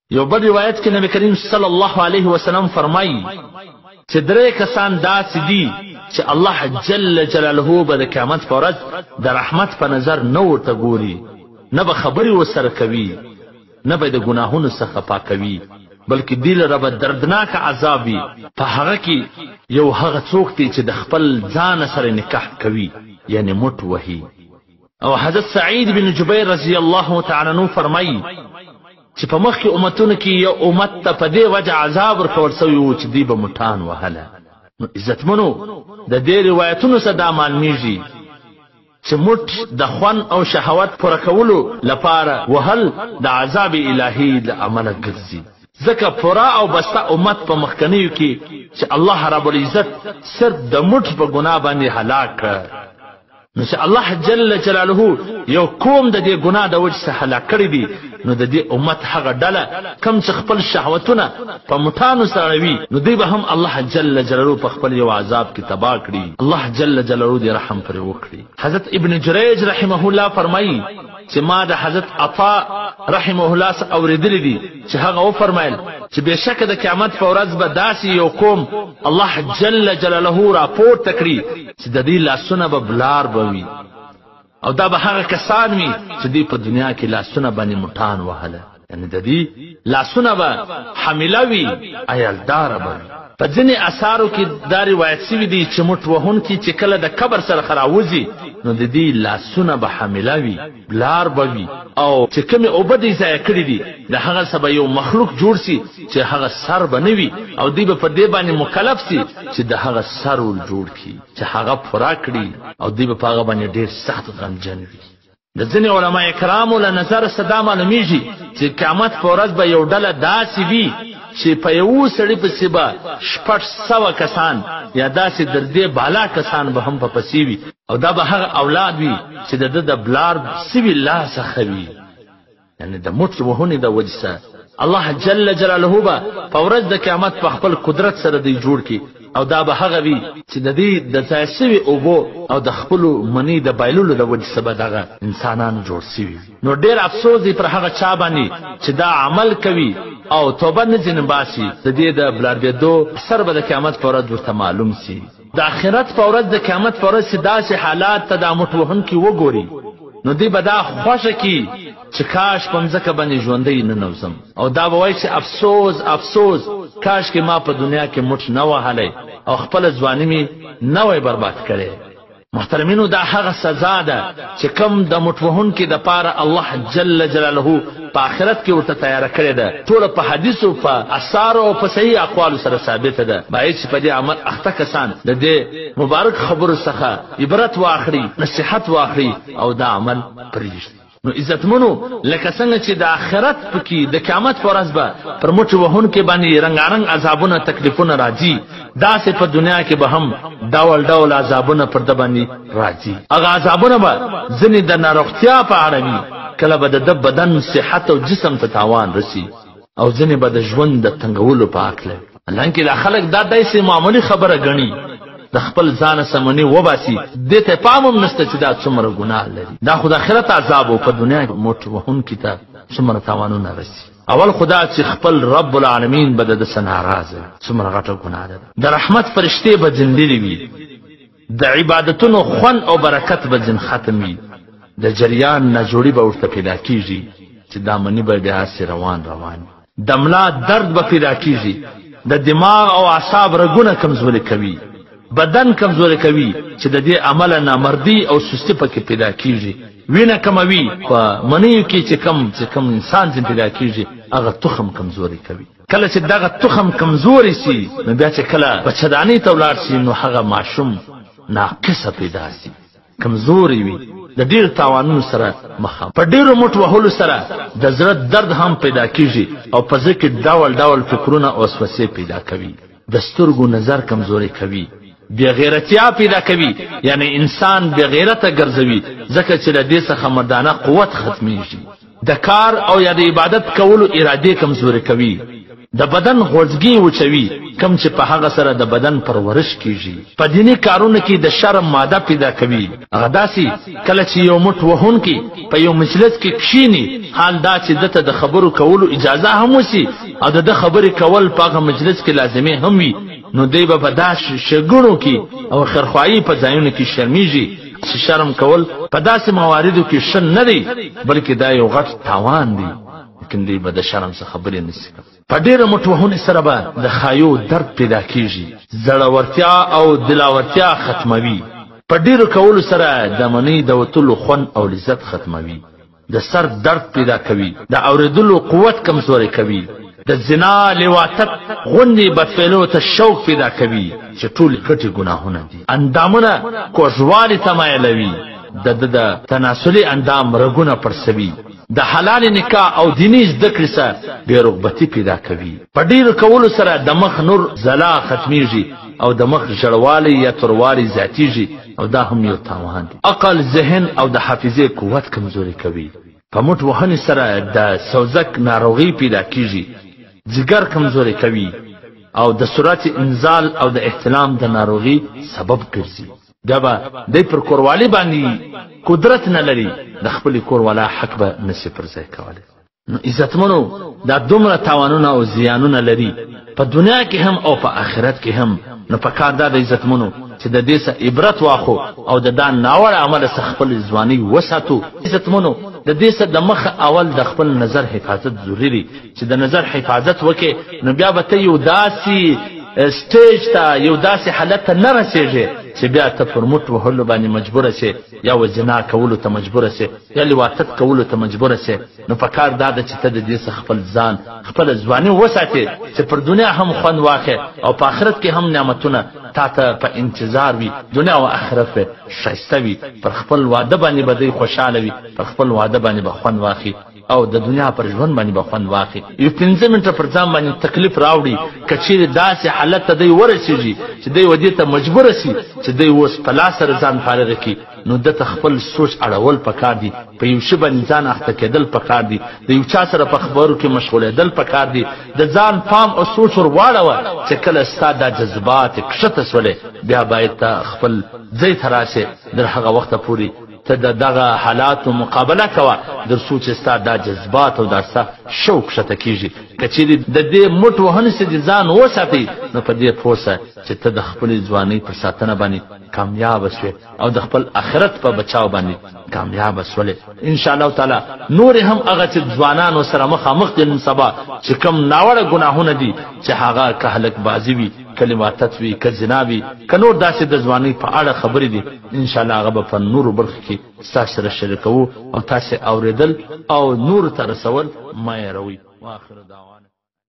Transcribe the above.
یو بل روایت کې نبی کریم صلی الله علیه وسلم فرمایي چې درې کسان داسې دي چې الله جل جلاله به د قیامت په ورځ د رحمت په نظر نه ورته ګوري، نه به خبرې ورسره کوي، نه به د ګناهونو څخه پاکوي، بلکې دې لره به دردناک عذاب وي. په هغه کې یو هغه څوک دی چې د خپل ځان سره نکاح کوي، یعنی مټ وهي. او حضرت سعید بن جبیر رضی الله تعالی عنہ فرمایي چې په مخکې امتونو کې یو امت ته په دې وجه عذاب ورکول سوی و چې دوی به مټان وهله. نو عزتمنو د دې روایتونو څخه دا معلومیږي چې مټ د خوند او شهوت پوره کولو لپاره وهل د عذاب الهي له عمله ګرځي. ځکه پوره او بسته امت په مخکنیو کې چې الله رب العزت صرف د مټ په ګناه باندې هلاک کړ، نو چې الله جل جلاله یو قوم د دې ګناه د وجه څخه هلاک کړی دی، نو د دې امت هغه ډله کم چې خپل شهوتونه په مټانو سره وي، نو دوی به هم الله جل جلاله په خپل یو عذاب کې تباه کړي. الله جل جلاله دې رحم پرې وکړي. حضرت ابن جریج رحمه الله فرمایي چې ما د حضرت عطا رحمه الله څخه اورېدلی دي چې هغه وفرمایل چې بېشکه د قیامت په ورځ به داسې یو قوم الله جل جلاله راپورته کړي چې د دې لاسونه به بلار به وي، او دا به هغه کسان وي چې دوی په دنیا کې لاسونه باندې مټان وهله، یعنی د دې لاسونه به حامله وي، عیالداره به وي. په ځینې اثارو کې دا روایت شوي دي چې مټ وهونکي چې کله د قبر سره راوځي نو د دې لاسونه به حامله وي، بلار به وي، او چې کومې اوبه دې ضایع کړي دي د هغه څه به یو مخلوق جوړ سي چې هغه سر به نه وي، او دوی به په دې باندې مکلف سي چې د هغه سر ول جوړ کړي چې هغه پوره کړي، او دوی به په هغه باندې ډېر سخت غمجن وي. د ځینې علما کرامو له نظره صدا معلومیږي چې قیامت په ورځ به یو ډله داسې وي چې په یو سړي پسې به 600 کسان یا داسې در دې بالا کسان به هم په پسې وي، او دا به هغه اولاد وي چې د ده د بلار سوي الله څخه وي، یعنی د مټ وهونې د وجه سره الله جل جلاله به په ورځ د قیامت په خپل قدرت سره دی جوړ کړي، او دا به هغه وي چې د دې د ضایع سوي اوبو او د خپلو منی د بایلولو د وجه سبا دغه انسانان جوړ سوي. نو ډېر افسوس دی پر هغه چا باندې چې دا عمل کوي او توبه نه ځینې باسي، د دې د بلاردېدو سر به د قیامت په ورځ ورته معلوم سي. د آخرت په ورځ د قیامت په ورځ چې داسې حالات ته دا مټ وهونکي وګوري نو دوی به دا خوښه کي چې کاش په مځکه باندې ژوندی نه نوځم، او دا به وایي چې افسوس افسوس کاش کې ما په دنیا کې مټ نه وهلی او خپل ځواني مې نه وای برباد کړی. محترمینو دا هغه سزا ده چې کم د مټ وهونکي دپاره الله جل جلاله په آخرت کې ورته تیاره کړې ده. ټوله په حدیثو په اثارو او په صحیح اقوالو سره ثابته ده. باید چې په دې عمل اخته کسان د دې مبارک خبرو څخه عبرت واخلي، نصیحت واخلي او دا عمل پرېږدي. نو عزتمنو لکه څنګه چې د آخرت پکې د قیامت په ورځ به پر مټ وهونکي باندې رنګارنګ عذابونه تکلیفونه راځي، داسې په دنیا کې به هم ډول ډول عذابونه پر ده باندې راځي. هغه عذابونه به ځینې د ناروغتیا په اړه وي، کله به د ده بدن صحت او جسم ته تاوان رسي، او ځینې به د ژوند د تنګولو په هکله. حالانکې دا خلک دا داسې معمولي خبره ګڼي، د خپل ځان سمونی وباسي، دې ته پام هم نشته چې دا څومره ګناه لري. دا خو د آخرت عذاب او په دنیا کې مټ وهونکي ته څومره تاوانونه رسي. اول خدا چې خپل رب العالمین به د څه ناراضه، څومره غټه ګناه ده. د رحمت فرشتې به ځنډلې وي، د عبادتونو خوند او برکت به ځین ختم وي، د جریان ناجوړي به ورته پیدا کیږي چې دا منی به داسې روان د ملا درد به پیدا کیږي، د دماغ او اعصاب رګونه کمزوري کوي، بدن کمزوري کوي چې د دې عمل نامردي او سستی پکې پیدا کیږي، وینه کموي، په منیو کې چې کم انسان چې پیدا کیږي هغه تخم کمزوري کوي. کله چې دغه تخم کمزوري سي نو بیا چې کله بچداني ته ولاړ سي نو هغه ماشوم ناقصه پیدا سي، کمزوري وي، د ډېر تاوانونو سره مخامخ، په ډېرو مټ وهلو سره د زړه درد هم پیدا کیږي، او په زړه کې ډول ډول فکرونه او وسوسې پیدا کوي، د سترګو نظر کمزوري کوي، بے غیرتیا پیدا کوي، یعنی انسان بے غیرته ګرځوي، ځکه چې له دې څخه مردانه قوت ختمیږي. د کار او یا د عبادت کولو ارادې کمزوري کوي، د بدن غوړځګي وچوي کم چې په هغه سره د بدن پرورش کیږي په دینی کارونو کې د شرم ماده پیدا کوي هغه داسي کله چې یو مټ وهون کې په یو مجلس کې کښینی حال دا چې دته د خبرو کولو اجازه هم وسی او د خبرې کول په هغه مجلس کې لازمي هم وي نو دی به بداش شګونو کې او خرخوایي په ځایونو کې شرمیږي چې شرم کول په داسې مواردو کې شن نه دی بلکې دا یو غټ تاوان دی لیکن دی به د شرم څخه خبرې نشي په ډیره مټوهونه سره به د خایو درد پیدا کیږي زړورتیا او دلاورتیا ختموي په ډیرو کولو سره د منی د وتلو خون او لذت ختموي د سر درد پیدا کوي د اوریدلو قوت کمزوري کوي د زنا لواطت غندي بدفعلو ته شوق پیدا کوي چې ټول غټي ګناهونه دي اندامونه کوژوالي تمایلوي د تناسلي اندام رګونه پرسوي د حلال نکاح او دیني ذکر سره بیرغبتی پیدا کوي په ډیر کولو سره د مخ نور زلا ختميږي او د مخ جړوالي یا تروالي ذاتيږي او دا هم یو تاوان دی عقل ذهن او د حافظه قوت کمزوري کوي په مټ وهنې سره د سوزک ناروغي پیدا کیږي جګر کمزوري کوي او د سرعت انزال او د احتلام د ناروغي سبب ګرځي بیا به د پر کوروالی باندې قدرت نه لري د خپل کوروالا حق به نشي پر ځای کولی نو عزتمنو دا دومره تاوانونه او زیانونه لري په دنیا کې هم او په آخرت کې هم نو په کار دا د عزتمنو چې د دې څخه عبرت واخو او د دا ناوړ عمل څخه خپل ځواني وساتو عزتمنو د دې څخه د مخ اول د خپل نظر حفاظت ضروري چې د نظر حفاظت وکې نو بیا به ته یو داسي سټیج ته یو داسې حالت ته نه رسېږي چې بیا ته پر مټ وهلو باندې مجبوره شې یا وزنا کولو ته مجبوره شې یا لواطت کولو ته مجبوره شې نو په کار دا ده چې ته د دې څخه خپل ځان خپل ځواني وساتې چې پر دنیا هم خوند واخې او په آخرت کې هم نعمتونه تا ته په انتظار وي دنیا او آخرت به ښایسته وي پر خپل واده باندې به دی خوشحاله وي پر خپل واده باندې به خوند واخلي او د دنیا پر ژوند باندې به خوند واخلي یو 15 منټه پر ځان باندې تکلیف راوړي که چیرې داسې حالت ته دی ورسېږي چې دی ودې ته مجبوره سي چې دی اوس په لاس سره ځان فارغ کړي نو دته خپل سوچ اړول پکار دي په یو شی باندې ځان اخته کېدل پکار دي د یو چا سره په خبرو کې مشغولېدل پکار دي د ځان پام او سوچ ور واړوه چې کله ستا دا جذبات کښته سولې بیا باید ته خپل ځای ته راشې در هغه وخته پورې ته دغه حالات مقابله کوه در سوچ ستا دا جذبات او درسه شوق شته کیږي کچېری د دې مټ وهنې سره ځان وساتي نو په دې پوسه چې ته د خپل ځواني په ساتنه باندې کامیاب شې او د خپل آخرت په بچاو باندې کامیاب شولې ان شاء الله تعالی نور هم هغه چې ځوانانو سره مخامخ دي نن سبا چې کم ناوړه ګناهونه دي چې هغه کهلک بازی وي کلماتت وي کزناوي کنور داسې د ځواني په اړه خبرې دي ان شاء الله هغه په نور برخه کې تاسو سره شریکو او تاسو اوریدل او نور ته رسول ما يروي واخر دعوانا